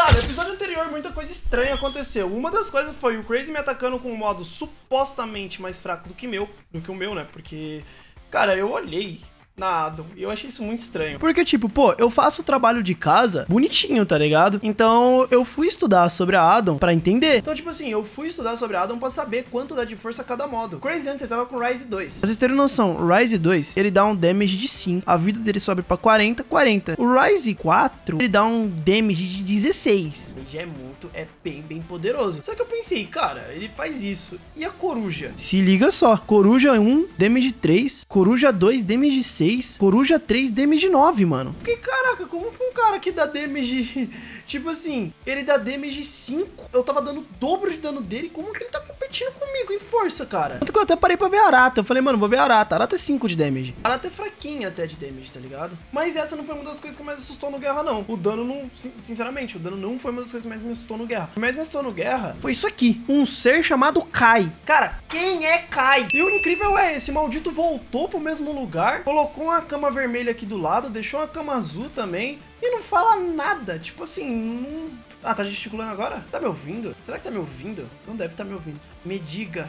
Tá, no episódio anterior muita coisa estranha aconteceu. Uma das coisas foi o Crazy me atacando com um modo supostamente mais fraco do que o meu, né? Porque, cara, eu olhei na Addon e eu achei isso muito estranho. Porque, tipo, pô, eu faço o trabalho de casa bonitinho, tá ligado? Então, eu fui estudar sobre a Addon pra entender. Então, tipo assim, eu fui estudar sobre a Addon pra saber quanto dá de força cada modo. O Crazy antes ele tava com Ryze 2. Pra vocês terem noção, o Ryze 2, ele dá um damage de 5. A vida dele sobe pra 40, 40. O Ryze 4, ele dá um damage de 16. Ele já é muito, bem poderoso. Só que eu pensei, cara, ele faz isso. E a Coruja? Se liga só. Coruja 1, damage 3. Coruja 2, damage 6. Coruja 3, damage 9, mano. Fiquei, caraca, como que um cara que dá damage... Tipo assim, ele dá damage 5, eu tava dando o dobro de dano dele, como que ele tá competindo comigo em força, cara? Tanto que eu até parei pra ver a Arata, eu falei, mano, vou ver a Arata. A Arata é 5 de damage. A Arata é fraquinha até de damage, tá ligado? Mas essa não foi uma das coisas que mais assustou no Guerra, não. O dano não, sinceramente, o dano não foi uma das coisas que mais me assustou no Guerra. O que mais me assustou no Guerra foi isso aqui, um ser chamado Kai. Cara, quem é Kai? E o incrível é, esse maldito voltou pro mesmo lugar, colocou uma cama vermelha aqui do lado, deixou uma cama azul também, e não fala nada, tipo assim, Ah, tá gesticulando agora? Tá me ouvindo? Será que tá me ouvindo? Não deve tá me ouvindo. Me diga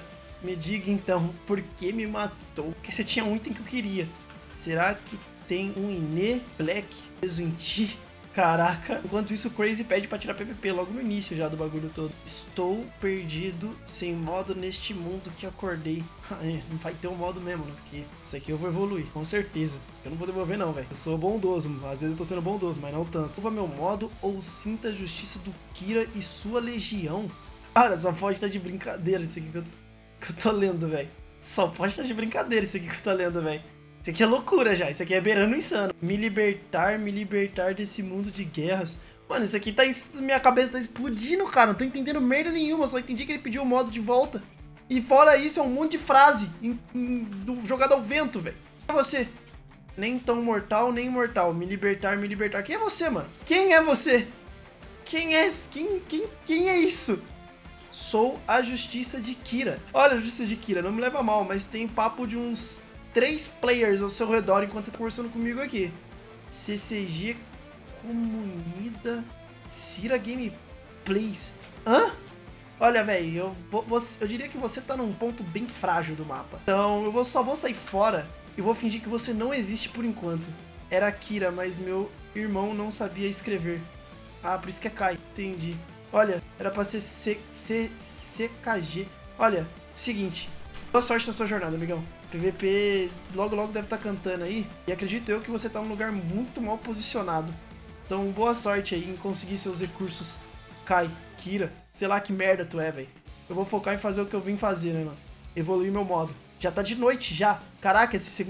então, por que me matou? Porque você tinha um item que eu queria. Será que tem um Ine Black preso em ti? Caraca. Enquanto isso, o Crazy pede pra tirar PVP logo no início já do bagulho todo. Estou perdido, sem modo neste mundo que acordei. Não vai ter um modo mesmo, né? Porque isso aqui eu vou evoluir, com certeza. Eu não vou devolver não, velho. Eu sou bondoso, às vezes eu tô sendo bondoso, mas não tanto. Uva meu modo ou sinta a justiça do Kira e sua legião. Cara, só pode estar de brincadeira isso aqui que eu tô lendo, velho. Só pode estar de brincadeira isso aqui que eu tô lendo, velho. Isso aqui é loucura já, isso aqui é beirando insano. Me libertar desse mundo de guerras. Mano, isso aqui tá... Minha cabeça tá explodindo, cara. Não tô entendendo merda nenhuma, só entendi que ele pediu o modo de volta. E fora isso, é um monte de frase jogada ao vento, velho. Quem é você? Nem tão mortal, nem imortal. Me libertar. Quem é você, mano? Quem é você? Quem é isso? Sou a justiça de Kira. Olha, a justiça de Kira, não me leva mal, mas tem papo de uns 3 players ao seu redor enquanto você tá conversando comigo aqui. CCG Comunida Cira Gameplays. Hã? Olha, velho, eu diria que você tá num ponto bem frágil do mapa. Então, eu só vou sair fora e vou fingir que você não existe por enquanto. Era Kira, mas meu irmão não sabia escrever. Ah, por isso que é Kai. Entendi. Olha, era pra ser CKG. Olha, seguinte. Boa sorte na sua jornada, amigão. PVP logo deve estar cantando aí. E acredito eu que você tá num lugar muito mal posicionado. Então, boa sorte aí em conseguir seus recursos. Kai, Kira, sei lá que merda tu é, velho. Eu vou focar em fazer o que eu vim fazer, né, mano? Evoluir meu modo. Já tá de noite, já. Caraca, esse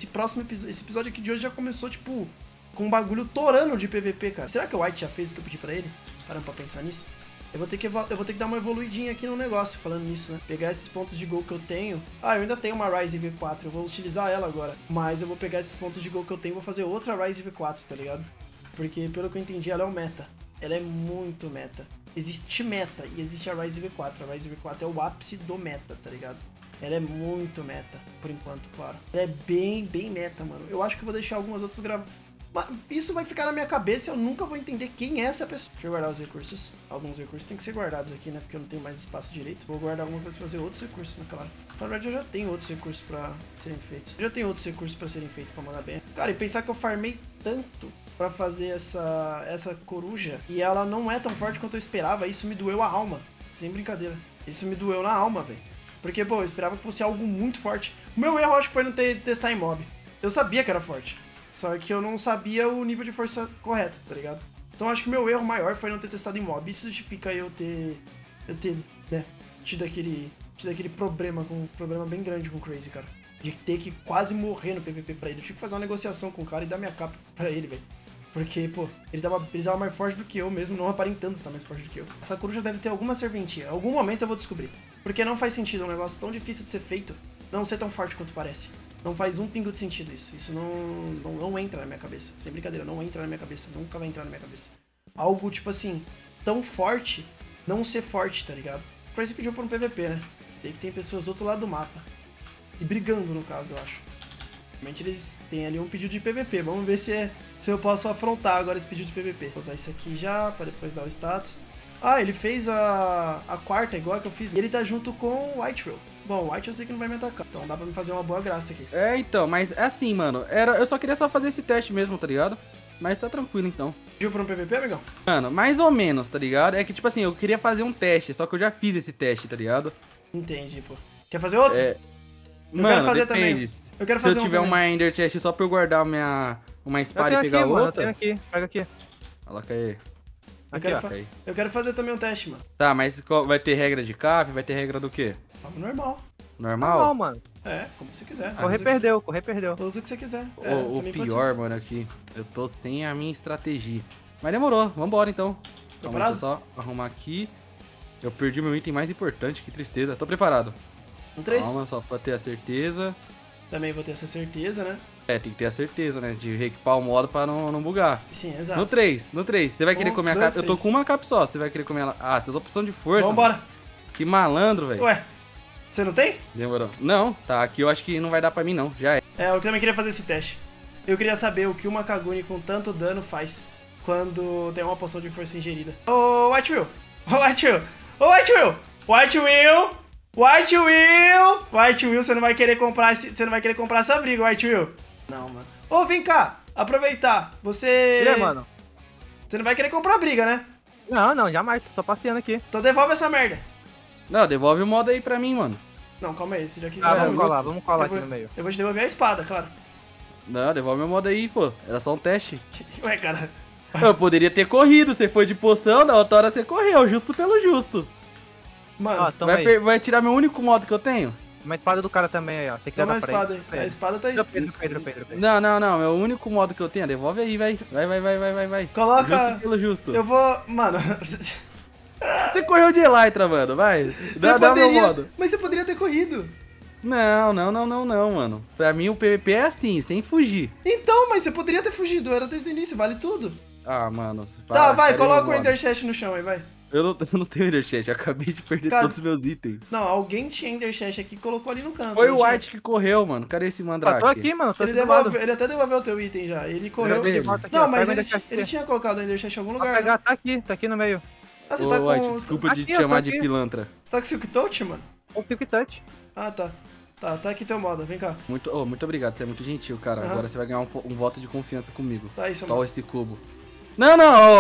episódio aqui de hoje já começou, tipo, com um bagulho torando de PVP, cara. Será que o White já fez o que eu pedi pra ele? Caramba, pra pensar nisso. Eu vou ter que dar uma evoluidinha aqui no negócio, falando nisso, né? Pegar esses pontos de gol que eu tenho. Ah, eu ainda tenho uma Ryze V4, eu vou utilizar ela agora. Mas eu vou pegar esses pontos de gol que eu tenho e vou fazer outra Ryze V4, tá ligado? Porque, pelo que eu entendi, ela é um meta. Ela é muito meta. Existe meta e existe a Ryze V4. A Ryze V4 é o ápice do meta, tá ligado? Ela é muito meta, por enquanto, claro. Ela é bem meta, mano. Eu acho que eu vou deixar algumas outras gravadas. Isso vai ficar na minha cabeça e eu nunca vou entender quem é essa pessoa. Deixa eu guardar os recursos. Alguns recursos tem que ser guardados aqui, né? Porque eu não tenho mais espaço direito. Vou guardar alguma coisa pra fazer outros recursos, né? Claro. Na verdade, eu já tenho outros recursos pra serem feitos. Eu já tenho outros recursos pra serem feitos pra mandar bem. Cara, e pensar que eu farmei tanto pra fazer essa coruja e ela não é tão forte quanto eu esperava. Isso me doeu a alma. Sem brincadeira. Isso me doeu na alma, velho. Porque, pô, eu esperava que fosse algo muito forte. O meu erro, acho que foi não testar em mob. Eu sabia que era forte. Só que eu não sabia o nível de força correto, tá ligado? Então acho que o meu erro maior foi não ter testado em mob. Isso justifica eu ter né, tido aquele problema bem grande com o Crazy, cara. De ter que quase morrer no PVP pra ele. Eu tive que fazer uma negociação com o cara e dar minha capa pra ele, velho. Porque, pô, ele tava mais forte do que eu mesmo, não aparentando estar mais forte do que eu. Essa coruja deve ter alguma serventia. Em algum momento eu vou descobrir. Porque não faz sentido um negócio tão difícil de ser feito não ser tão forte quanto parece. Não faz um pingo de sentido isso. Isso não entra na minha cabeça. Sem brincadeira, não entra na minha cabeça. Nunca vai entrar na minha cabeça. Algo, tipo assim, tão forte, não ser forte, tá ligado? O Crazy pediu por um PVP, né? Tem pessoas do outro lado do mapa. E brigando, no caso, eu acho. Realmente eles têm ali um pedido de PVP. Vamos ver se eu posso afrontar agora esse pedido de PVP. Vou usar isso aqui já, pra depois dar o status. Ah, ele fez a quarta, igual a que eu fiz. E ele tá junto com o White Will. Bom, o White eu sei que não vai me atacar. Então dá pra me fazer uma boa graça aqui. É, então, mas é assim, mano. Eu só queria fazer esse teste mesmo, tá ligado? Mas tá tranquilo, então. Pediu pra um PVP, amigão? Mano, mais ou menos, tá ligado? É que, tipo assim, eu queria fazer um teste, só que eu já fiz esse teste, tá ligado? Entendi, pô. Quer fazer outro? É. Eu Mano, quero fazer depende. também. Eu quero fazer Se eu um tiver também. uma Ender Chest só pra eu guardar uma espada e pegar aqui, mano, outra... eu tenho aqui, pega aqui. Olha lá, cai. Eu Aqui, quero, ó. eu quero fazer também um teste, mano. Tá, mas vai ter regra de cap? Vai ter regra do quê? Vamos normal. Normal? Não, mano. É, como você quiser. Correr perdeu, correr perdeu. Usa o que você quiser. O também pode pior, mano, aqui, eu tô sem a minha estratégia. Mas demorou, vambora então. Calma, Preparado? deixa eu só arrumar aqui. Eu perdi meu item mais importante, que tristeza. Tô preparado. ser. Um 3? Calma, só pra ter a certeza. Também vou ter essa certeza, né? É, tem que ter a certeza, né? De reequipar o modo pra não bugar. Sim, exato. No 3. Você vai querer Um, comer a dois, cap? Eu tô três. com uma cap só, você vai querer comer ela. Ah, essas opções de força. Vambora. Mano. Que malandro, velho. Ué, você não tem? Demorou. Não, tá, aqui eu acho que não vai dar pra mim não, já é. É, eu também queria fazer esse teste. Eu queria saber o que uma Kaguni com tanto dano faz quando tem uma poção de força ingerida. Ô, White Will! Ô, White Will! Ô, White Will! White Will! White Will! White Will, você não vai querer comprar você não vai querer comprar essa briga, White Will. Não, mano. Ô, vem cá! Aproveitar. Você... E aí, mano? Você não vai querer comprar briga, né? Não, jamais, tô só passeando aqui. Então devolve essa merda. Não, devolve o modo aí pra mim, mano. Não, calma aí, você já quis Ah, usar vamos muito. colar Eu aqui vou- no meio. Eu vou te devolver a espada, claro. Não, devolve meu modo aí, pô. Era só um teste. Ué, cara. Eu poderia ter corrido, você foi de poção, da outra hora você correu, justo pelo justo. Mano, Ó, toma aí. Vai tirar meu único modo que eu tenho? Uma espada do cara também aí, ó. Você quiser toma a dar pra espada ele. aí. A espada tá aí. Pedro. Não, é o único modo que eu tenho. Devolve aí, vai. Vai. Coloca- Justo pelo justo. Eu vou... Mano... Você correu de Elytra, mano, vai. Você Dá meu poderia... modo. Mas você poderia ter corrido. Não, mano. Pra mim o PVP é assim, sem fugir. Então, mas você poderia ter fugido. Era desde o início, vale tudo. Ah, mano. Tá, vai, cadê coloca meu o modo? Ender Chest no chão aí, vai. Eu não tenho Ender Chest, eu acabei de perder Cara- todos os meus itens. Não, alguém tinha Ender Chest aqui e colocou ali no canto. Foi não o tinha? White que correu, mano. Cadê esse Ó, Mandrake? tô aqui, mano, tô Ele, aqui do lado. devolveu, ele até devolveu o teu item já. Ele correu. Cadê ele? Volta aqui, Não, ó, mas pega ele, o Ender Chest ele aqui. tinha colocado o Ender Chest em algum Ó, lugar, pegar, né? tá aqui no meio. Ah, você Ô, tá com... White, desculpa de Aqui, te ó, chamar tô de aqui. pilantra. Você tá com Silk Touch, mano? O Silk Touch. Ah, tá. Tá aqui teu modo, vem cá. Muito obrigado, você é muito gentil, cara. Aham. Agora você vai ganhar um voto de confiança comigo. Tá aí, seu Toma modo. esse cubo. Não!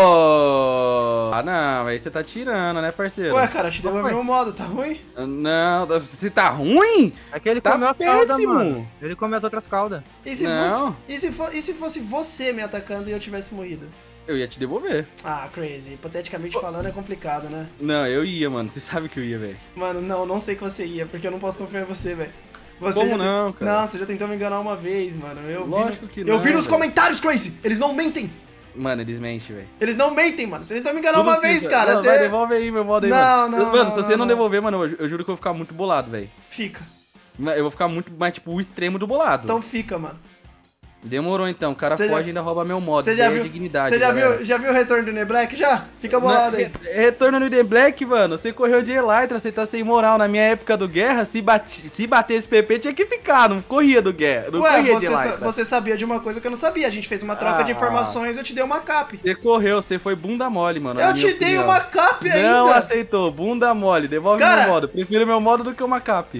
Ô! Ah, não, aí você tá tirando, né, parceiro? Ué, cara, te devolvi foi? meu modo, tá ruim? Não, você tá ruim? É que ele Tá comeu as caudas, péssimo. mano. Ele comeu as outras caudas. E se, Não. fosse, e se fosse você me atacando e eu tivesse morrido? Eu ia te devolver. Ah, crazy. Hipoteticamente falando é complicado, né? Não, eu ia, mano. Você sabe que eu ia, velho. Mano, não sei que você ia, porque eu não posso confiar em você, velho. Você Como já não, cara? Não, você já tentou me enganar uma vez, mano. Lógico que Eu não, vi nos velho. comentários, Crazy! Eles não mentem! Mano, eles mentem, velho. Eles não mentem, mano. Você tentou me enganar Tudo uma vez, fica. cara. Não, Você vai, devolve aí meu modo aí, Não, mano. não, Mano, não, se você não não. devolver, mano, eu juro que eu vou ficar muito bolado, velho. fica. Eu vou ficar muito mais, tipo, o extremo do bolado. Então fica, mano. Demorou, então. O cara Você foge já- e ainda rouba meu modo. Você Isso já daí é viu? dignidade, Você galera. já viu o retorno do Neblack já? Fica bolado aí. Retorno no The Black, mano. Você correu de Elytra, você tá sem moral. Na minha época do Guerra, se bater esse PP, tinha que ficar. Não corria do Guerra. Não Ué, corria de Elytra. você sabia de uma coisa que eu não sabia. A gente fez uma troca de Ah. informações, eu te dei uma cap. Você correu, você foi bunda mole, mano. na Eu minha te dei opinião. uma cap ainda. Não aceitou, bunda mole. Devolve Cara- meu modo. Prefiro meu modo do que uma cap.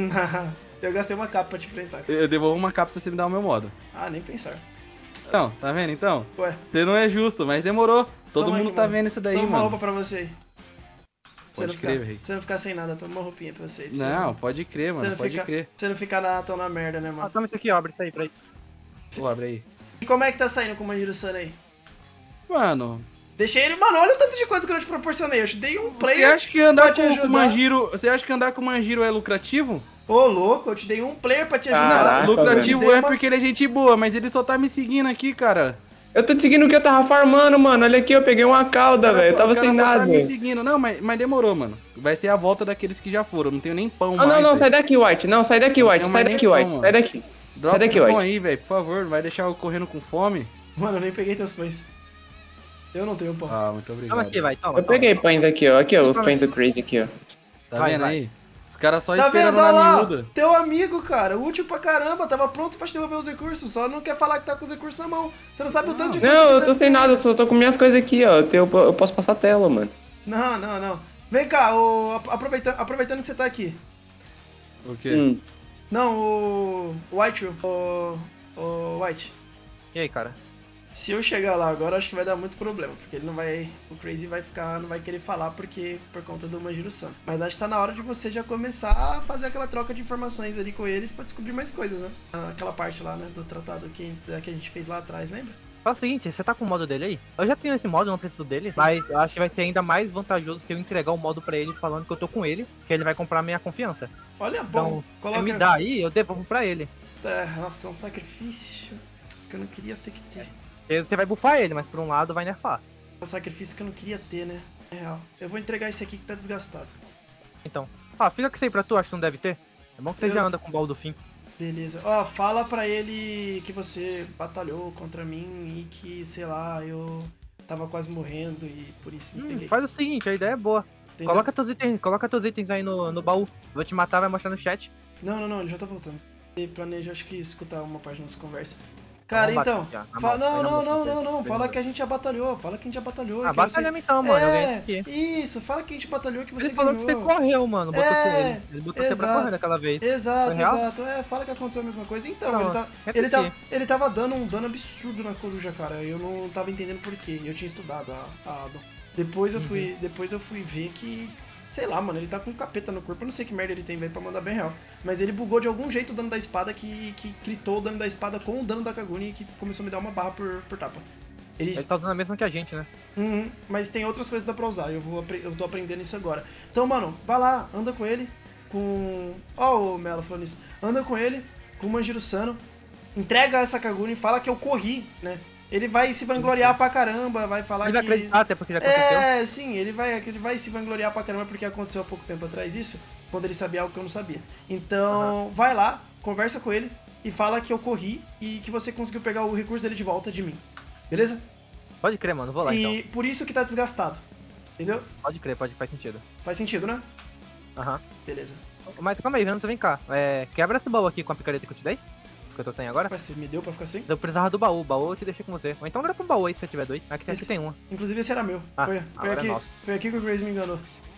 Eu gastei uma cap pra te enfrentar. Eu devolvo uma cap se você me dar o meu modo. Ah, nem pensar. Não, tá vendo então? Ué, Você não é justo, mas demorou. Todo toma mundo aqui, tá mano. vendo isso daí, Toma uma mano. roupa pra você aí. Pode não crer, ficar, velho. pra você não ficar sem nada, toma uma roupinha pra você. Pra você Não, pode crer, pra você mano. não Pode ficar, crer. pra você não ficar tão na merda, né, Ó, mano? toma isso aqui, ó, abre isso aí pra aí. Pô, abre aí. E como é que tá saindo com o Manjiro-san aí? Mano, Deixei ele... Mano, olha o tanto de coisa que eu te proporcionei. Eu te dei um você player... acha que andar pra te com o ajudar. Manjiro. Você acha que andar com o Manjiro é lucrativo? Ô, louco, eu te dei um player pra te ajudar. Caraca, Não, lucrativo Eu te dei é uma- porque ele é gente boa, mas ele só tá me seguindo aqui, cara. Eu tô te seguindo que eu tava farmando, mano. Olha aqui, eu peguei uma cauda, velho. Eu tava O cara sem só nada. Tá me seguindo. Não, mas demorou, mano. Vai ser a volta daqueles que já foram. Não tenho nem pão Ah, mais. não, não, velho. sai daqui, White. Não, sai daqui, White. tenho Sai mais daqui, nem White. pão, Sai daqui. Dropa Sai daqui, um pão White. aí, velho, por favor. Não vai deixar eu correndo com fome. Mano, eu nem peguei teus pães. Eu não tenho pão. Ah, muito obrigado. Toma aqui, vai, toma. Eu peguei pães aqui, ó. Aqui, ó, os pães do Crazy aqui, ó. Tá Vai, vendo vai. aí? Os caras só Tá esperando vendo? Olha na lá, miúda. teu amigo, cara, útil pra caramba, tava pronto pra te devolver os recursos, só não quer falar que tá com os recursos na mão. Você não sabe o tanto de coisa Não, que eu deve tô sem ter. nada, eu só tô com minhas coisas aqui, ó. Eu posso passar a tela, mano. Não. Vem cá, aproveitando que você tá aqui. O quê? Não, o White, o White. E aí, cara? Se eu chegar lá agora, acho que vai dar muito problema, porque ele não vai, o Crazy vai ficar, não vai querer falar porque por conta do Manjiro-san. Mas acho que tá na hora de você já começar a fazer aquela troca de informações ali com eles pra descobrir mais coisas, né? Aquela parte lá, né, do tratado que a gente fez lá atrás, lembra? Fala o seguinte, você tá com o modo dele aí? Eu já tenho esse modo, não preciso dele, mas eu acho que vai ser ainda mais vantajoso se eu entregar o modo pra ele falando que eu tô com ele, que ele vai comprar minha confiança. Olha, bom, Então, me dá aí, eu devolvo pra ele. Relação sacrifício que eu não queria ter que ter. Você vai bufar ele, mas por um lado vai nerfar. Um sacrifício que eu não queria ter, né? É real. Eu vou entregar esse aqui que tá desgastado. Então, fica com isso aí pra tu, acho que não deve ter. É bom que você já anda com o baú do fim. Beleza. Ó, fala pra ele que você batalhou contra mim e que, sei lá, eu tava quase morrendo e por isso peguei. Faz o seguinte, a ideia é boa. Entendeu? Coloca teus itens aí no baú. Vou te matar, vai mostrar no chat. Não, ele já tá voltando. E planeja, acho que escutar uma parte da nossa conversa. Cara, Vamos então. bater já, Não. Fala que a gente já batalhou. Fala que a gente já batalhou. que batalhamos então, mano. Eu ganhei É, aqui. isso. Fala que a gente batalhou, que você Ele falou ganhou. que você correu, mano. É, Ele botou você pra exato. correr daquela vez. Exato, Foi real? exato. Fala que aconteceu a mesma coisa. Então, Não, ele tava dando um dano absurdo na coruja, cara. Eu não tava entendendo por quê. Eu tinha estudado a Adon. Depois eu fui ver que, sei lá, mano, ele tá com um capeta no corpo. Eu não sei que merda ele tem, velho, pra mandar bem real. Mas ele bugou de algum jeito o dano da espada que critou o dano da espada com o dano da Kaguni e que começou a me dar uma barra por tapa. Ele tá usando a mesma que a gente, né? Mas tem outras coisas que dá pra usar. Eu tô aprendendo isso agora. Então, mano, vai lá, anda com ele. Ó, o Melo falando isso. Anda com ele, com o Manjiro Sano. Entrega essa Kaguni e fala que eu corri, né? Ele vai se vangloriar pra caramba, vai falar Ele que... vai acreditar até porque já aconteceu. Sim, ele vai se vangloriar pra caramba porque aconteceu há pouco tempo atrás isso, quando ele sabia algo que eu não sabia. Então, vai lá, conversa com ele e fala que eu corri e que você conseguiu pegar o recurso dele de volta de mim. Beleza? Pode crer, mano. Vou lá, E então. por isso que tá desgastado. Entendeu? Pode crer, faz sentido. Faz sentido, né? Aham. Beleza. Mas calma aí, Vanessa, vem cá. Quebra esse baú aqui com a picareta que eu te dei. Que eu tô sem agora. Mas você me deu pra ficar assim? Eu precisava do baú. O baú eu te deixei com você. Ou então dá pro baú aí se você tiver dois. Aqui Esse- tem um. Inclusive esse era meu. Foi agora aqui, é nosso. foi aqui que o Grace me enganou.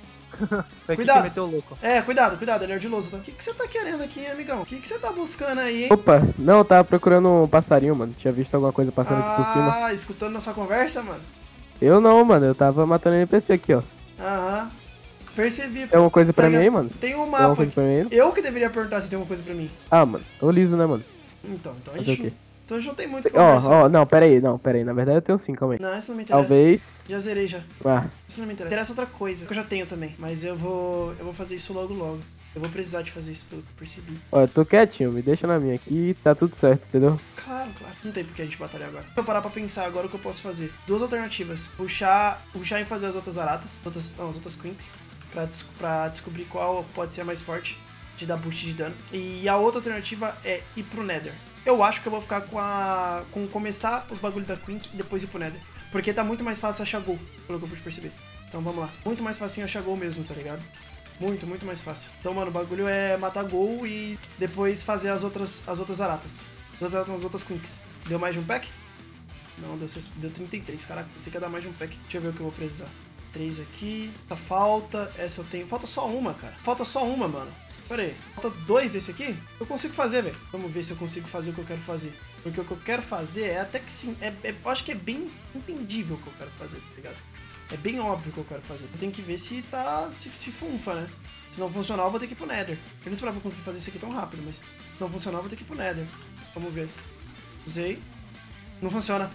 Foi aqui Cuidado. que meteu o louco. Cuidado, ele é ardiloso. Tá? O que você tá querendo aqui, hein, amigão? O que você tá buscando aí, hein? Opa, não, eu tava procurando um passarinho, mano. Tinha visto alguma coisa passando aqui por cima. Escutando nossa conversa, mano? Eu não, mano, eu tava matando NPC aqui, ó. Aham. Percebi. Tem alguma coisa pra Tá mim aí, mano? Tem um Tem alguma mapa coisa aqui. pra mim aí? Eu que deveria perguntar se tem alguma coisa pra mim. Ah, mano, tô liso, né, mano? Então a Fazer o gente, quê? então a gente não tem muito o que conversar. Ó, não, pera aí. Na verdade eu tenho 5, calma aí. Não, isso não me interessa. Talvez. Já zerei já. Ah, Isso não me interessa. Interessa outra coisa, que eu já tenho também. Mas eu vou fazer isso logo. Eu vou precisar de fazer isso, pelo que eu percebi. ó, eu tô quietinho, me deixa na minha aqui e tá tudo certo, entendeu? Claro. Não tem por que a gente batalhar agora. Vou parar pra pensar agora o que eu posso fazer. Duas alternativas. Puxar e fazer as outras Aratas. As outras Quinks. Pra descobrir qual pode ser a mais forte. De dar boost de dano. E a outra alternativa é ir pro Nether. Eu acho que eu vou ficar com começar os bagulhos da Quink e depois ir pro Nether. Porque tá muito mais fácil achar gol, pelo que eu pude perceber. Então vamos lá. Muito mais facinho achar gol mesmo, tá ligado? Muito mais fácil. Então, mano, o bagulho é matar gol e depois fazer as outras Aratas. As outras Quinks. Deu mais de um pack? Não, deu 33. Caraca, você quer dar mais de um pack. Deixa eu ver o que eu vou precisar. 3 aqui. Essa eu tenho. Falta só uma, cara. Falta só uma, mano. Pera aí. Falta 2 desse aqui? Eu consigo fazer, velho. Vamos ver se eu consigo fazer o que eu quero fazer. Porque o que eu quero fazer é até que sim. Eu acho que é bem entendível o que eu quero fazer, tá ligado? É bem óbvio o que eu quero fazer. Eu tenho que ver se tá. Se funfa, né? Se não funcionar, eu vou ter que ir pro Nether. Eu não esperava conseguir fazer isso aqui tão rápido, mas se não funcionar, eu vou ter que ir pro Nether. Vamos ver. Usei. Não funciona.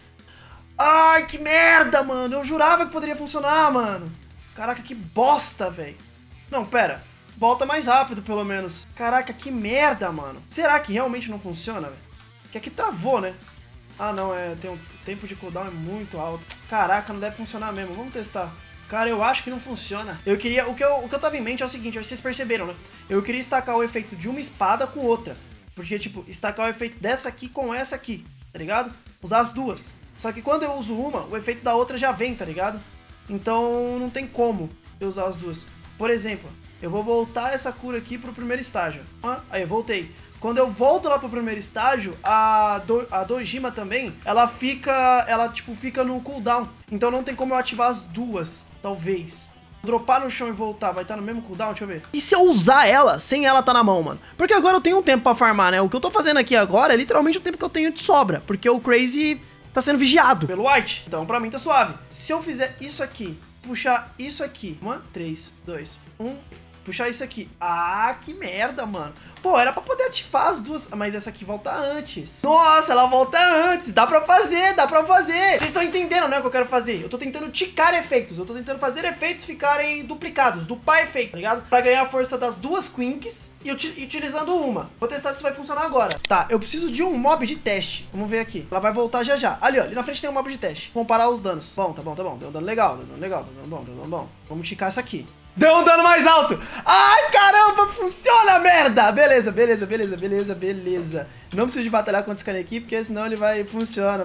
Ai, que merda, mano. Eu jurava que poderia funcionar, mano. Caraca, que bosta, velho. Não, pera. Volta mais rápido, pelo menos. Caraca, que merda, mano. Será que realmente não funciona, velho? Que aqui travou, né? Ah, não, tem um tempo de cooldown é muito alto. Caraca, não deve funcionar mesmo. Vamos testar. Cara, eu acho que não funciona. O que eu tava em mente é o seguinte, vocês perceberam, né? Eu queria estacar o efeito de uma espada com outra. Porque, tipo, estacar o efeito dessa aqui com essa aqui, tá ligado? Usar as duas. Só que quando eu uso uma, o efeito da outra já vem, tá ligado? Então, não tem como eu usar as duas. Por exemplo, Eu vou voltar essa cura aqui pro primeiro estágio. Aí, voltei. Quando eu volto lá pro primeiro estágio, a Dojima também, ela fica no cooldown. Então não tem como eu ativar as duas, talvez. Dropar no chão e voltar, vai estar no mesmo cooldown? Deixa eu ver. E se eu usar ela, sem ela tá na mão, mano? Porque agora eu tenho um tempo pra farmar, né? O que eu tô fazendo aqui agora é literalmente o tempo que eu tenho de sobra. Porque o Crazy tá sendo vigiado pelo White. Então pra mim tá suave. Se eu fizer isso aqui, puxar isso aqui. 1, 3, 2, 1... Puxar isso aqui. Ah, que merda, mano. Pô, era pra poder ativar as duas. Mas essa aqui volta antes. Nossa, ela volta antes. Dá pra fazer, dá pra fazer. Vocês estão entendendo, né, o que eu quero fazer? Eu tô tentando ticar efeitos. Eu tô tentando fazer efeitos ficarem duplicados. Dupar efeito, tá ligado? Pra ganhar a força das duas Quinks e utilizando uma. Vou testar se vai funcionar agora. Tá, eu preciso de um mob de teste. Vamos ver aqui. Ela vai voltar já já. Ali, ó. Ali na frente tem um mob de teste. Comparar os danos. Bom, tá bom, tá bom. Deu um dano legal, deu um dano legal, deu um dano bom, deu um dano bom. Vamos ticar essa aqui. Deu um dano mais alto. Ai, caramba, funciona, merda. Beleza, beleza, beleza, beleza, beleza. Não preciso de batalhar contra esse cara aqui, porque senão ele vai... Funciona.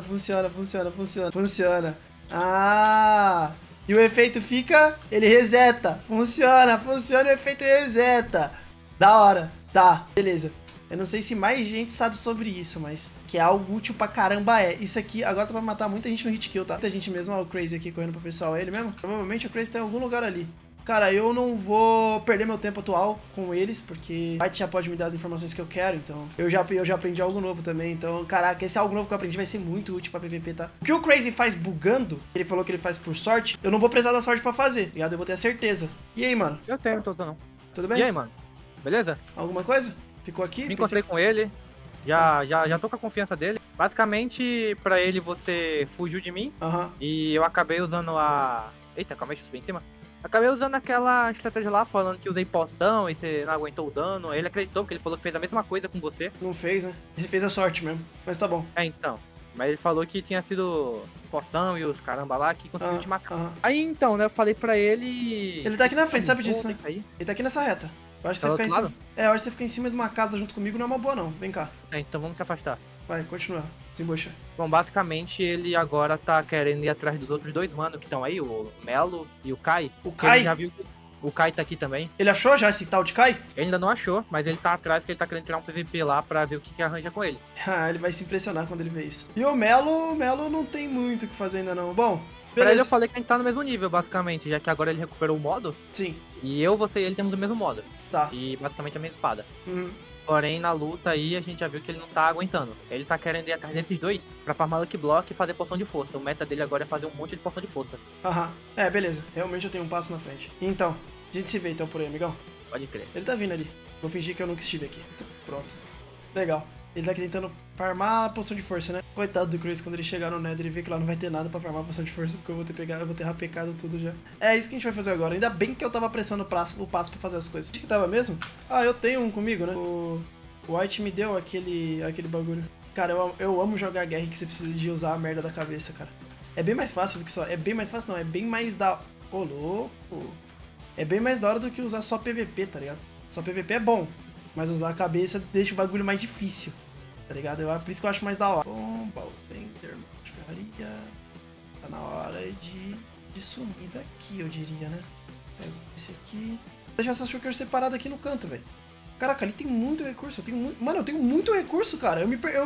Ah, e o efeito fica... Ele reseta. Funciona, o efeito reseta. Da hora. Tá, beleza. Eu não sei se mais gente sabe sobre isso, mas que é algo útil pra caramba Isso aqui agora tá pra matar muita gente no hit kill, tá? Muita gente mesmo, ó, o Crazy aqui correndo pro pessoal. É ele mesmo? Provavelmente o Crazy tá em algum lugar ali. Cara, eu não vou perder meu tempo atual com eles, porque o White já pode me dar as informações que eu quero, então... Eu já aprendi algo novo também, então... Caraca, esse algo novo que eu aprendi vai ser muito útil pra PVP, tá? O que o Crazy faz bugando, ele falou que ele faz por sorte, eu não vou precisar da sorte pra fazer, ligado? Eu vou ter a certeza. E aí, mano? Eu tenho, não. Tudo bem? E aí, mano? Beleza? Alguma coisa? Ficou aqui? Me encontrei com ele. Já tô com a confiança dele. Basicamente, pra ele, você fugiu de mim. E eu acabei usando a... Eita, calma aí, deixa eu subir em cima. Acabei usando aquela estratégia lá, falando que usei poção e você não aguentou o dano. Ele acreditou, porque ele falou que fez a mesma coisa com você. Não fez, né? Ele fez a sorte mesmo, mas tá bom. É, então. Mas ele falou que tinha sido poção e os caramba lá que conseguiu te matar. Aí então, né, eu falei pra ele... Ele tá aqui na frente, sabe disso, né? Ele tá aqui nessa reta. Eu acho que você ficar em cima... eu acho que você ficar em cima de uma casa junto comigo não é uma boa, não. Vem cá. É, então vamos se afastar. Vai, continua. Desembucha. Bom, basicamente ele agora tá querendo ir atrás dos outros dois manos que estão aí, o Melo e o Kai. O Kai? Ele já viu que o Kai tá aqui também. Ele achou já esse tal de Kai? Ele ainda não achou, mas ele tá atrás, que ele tá querendo tirar um PVP lá pra ver o que arranja com ele. Ah, ele vai se impressionar quando ele vê isso. E o Melo não tem muito o que fazer ainda não. Bom, beleza. Pra ele eu falei que a gente tá no mesmo nível, basicamente, já que agora ele recuperou o modo. Sim. E eu, você e ele temos o mesmo modo. Tá. E basicamente a mesma espada. Porém, na luta aí, a gente já viu que ele não tá aguentando. Ele tá querendo ir atrás desses dois pra farmar Lucky Block e fazer poção de força. O meta dele agora é fazer um monte de poção de força. É, beleza. Realmente eu tenho um passo na frente. Então, a gente se vê então por aí, amigão. Pode crer. Ele tá vindo ali. Vou fingir que eu nunca estive aqui. Pronto. Legal. Ele tá aqui tentando farmar a poção de força, né? Coitado do Chris, quando ele chegar no Nether e ver que lá não vai ter nada pra farmar a poção de força, porque eu vou ter rapecado tudo já. É isso que a gente vai fazer agora. Ainda bem que eu tava apressando o passo pra fazer as coisas. Acho que tava mesmo? Ah, eu tenho um comigo, né? O White me deu aquele bagulho. Cara, eu amo jogar guerra que você precisa de usar a merda da cabeça, cara. É bem mais fácil do que só... É bem mais fácil não, é bem mais da... Ô, louco. É bem mais da hora do que usar só PVP, tá ligado? Só PVP é bom, mas usar a cabeça deixa o bagulho mais difícil, tá ligado? Por isso que eu acho mais da hora. Bom, Balbender, de ferraria. Tá na hora de sumir daqui, eu diria, né? Pego esse aqui. Deixa essa shulker separada aqui no canto, velho. Caraca, ali tem muito recurso. Mano, eu tenho muito recurso, cara.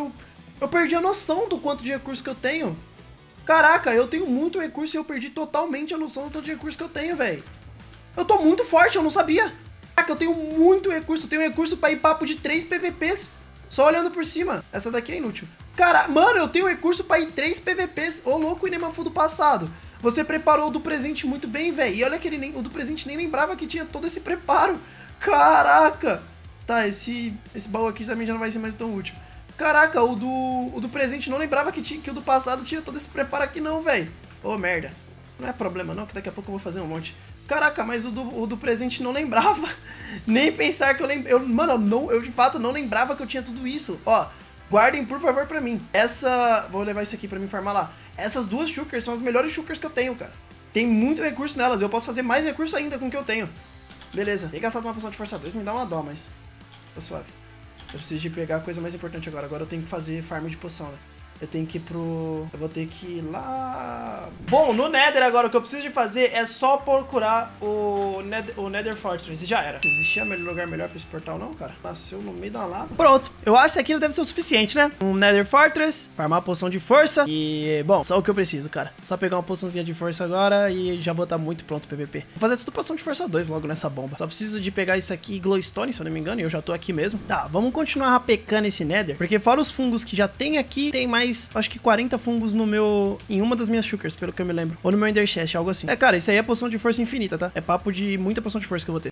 Eu perdi a noção do quanto de recurso que eu tenho. Caraca, eu tenho muito recurso e eu perdi totalmente a noção do tanto de recurso que eu tenho, velho. Eu tô muito forte, eu não sabia. Caraca, eu tenho muito recurso. Eu tenho recurso pra ir papo de 3 PVPs. Só olhando por cima. Essa daqui é inútil. Cara, mano, eu tenho recurso pra ir 3 PVPs. Ô, louco, o Inemafu do passado. Você preparou o do presente muito bem, velho. E olha que o do presente nem lembrava que tinha todo esse preparo. Caraca. Tá, esse baú aqui também já não vai ser mais tão útil. Caraca, o do presente não lembrava que o do passado tinha todo esse preparo aqui não, velho. Ô, merda. Não é problema não, que daqui a pouco eu vou fazer um monte. Caraca, mas o do presente não lembrava. Nem pensar que eu lembro. Mano, eu de fato não lembrava que eu tinha tudo isso. Ó, guardem por favor pra mim. Vou levar isso aqui pra mim farmar lá. Essas duas shulkers são as melhores shulkers que eu tenho, cara. Tem muito recurso nelas, eu posso fazer mais recurso ainda com o que eu tenho. Beleza, tem gastado uma poção de força 2, me dá uma dó, mas... Tá suave. Eu preciso de pegar a coisa mais importante agora. Agora eu tenho que fazer farm de poção, né? Eu tenho que ir pro... Eu vou ter que ir lá... Bom, no Nether agora, o que eu preciso de fazer é só procurar o Nether Fortress. E já era. Existia lugar melhor pra esse portal não, cara? Nasceu no meio da lava. Pronto. Eu acho que aquilo deve ser o suficiente, né? Um Nether Fortress, farmar uma poção de força. E, bom, só o que eu preciso, cara. Só pegar uma poçãozinha de força agora e já vou estar muito pronto pro PVP. Vou fazer tudo poção de força 2 logo nessa bomba. Só preciso de pegar isso aqui, Glowstone, se eu não me engano. E eu já tô aqui mesmo. Tá, vamos continuar rapecando esse Nether. Porque fora os fungos que já tem aqui, tem mais, acho que 40 fungos no meu... Em uma das minhas shulkers, pelo que eu me lembro. Ou no meu Ender Chest, algo assim. É, cara, isso aí é poção de força infinita, tá? É papo de muita poção de força que eu vou ter.